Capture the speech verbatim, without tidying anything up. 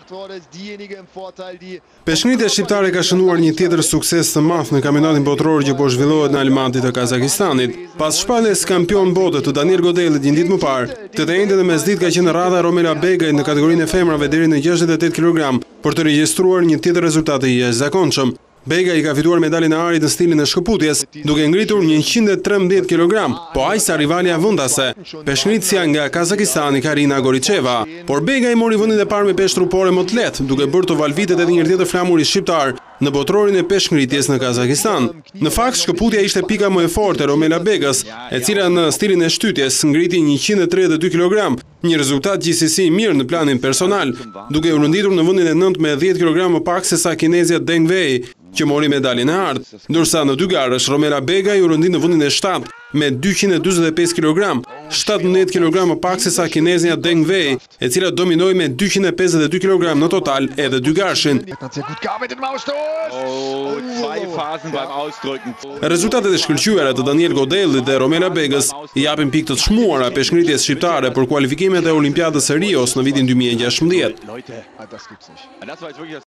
Peshngritja shqiptare ka shënuar një tjetër sukses të madh në kampionatin botror që po zhvillohet në Almaty të Kazakistanit. Pas shpalljes kampion bote të Daniel Godelit një ditë më parë, të të njëjtën e mesditë ka qenë radha Romela Begaj në kategorinë e femrave deri në gjashtëdhjetë e tetë kilogram për të regjistruar një tjetër rezultat të jashtëzakonshëm. Begaj ka fituar medaljen e arit në stilin e shkëputjes, duke ngritur njëqind e trembëdhjetë kilogram, po aq sa rivalja vendase, peshngritësja nga Kazakistani Karina Goricheva. Por Begaj mori vendin e parë me peshë trupore më të lehtë, duke bërë të valvitet edhe një tjetër flamuri shqiptar në botrorin e peshngritjes në Kazakistan. Në fakt, shkëputja ishte pika më e fortë e Romela Begës, e cila në stilin e shtytjes ngriti njëqind e tridhjetë e dy kilogram, një rezultat gjithsesi i mirë në planin personal, duke u renditur në vendin e nëntë me dhjetë kilogram më pak se sa kinezja Deng Wei, që mori medaljen e ardhë, ndërsa në dy garësh Romela Begaj u rendi në vendin e shtatë me dyqind e dyzet e pesë kilogram, shtatëmbëdhjetë kilogram më pak se sa kinezja Deng Wei, e cila dominoi me dyqind e pesëdhjetë e dy kilogram në total edhe dy garshin. Rezultatet e shkëlqyera të Daniel Godelit dhe Romela Begës i japin pikë të çmuara peshngritjes shqiptare për kualifikimet e Olimpiadës së Rios në vitin dy mijë e gjashtëmbëdhjetë.